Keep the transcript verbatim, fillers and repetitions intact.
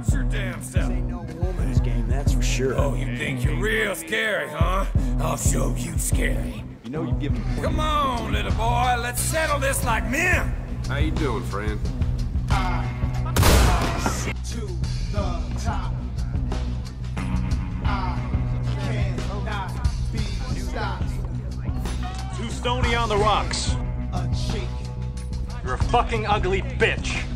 Watch your damn self. Ain't no woman's game, that's for sure. Oh, you think you're real scary, huh? I'll show you scary. You know you've given me. Come on, little boy, let's settle this like men. How you doing, friend? To the top. I cannot be stopped. Too stony on the rocks. Unshaken. You're a fucking ugly bitch.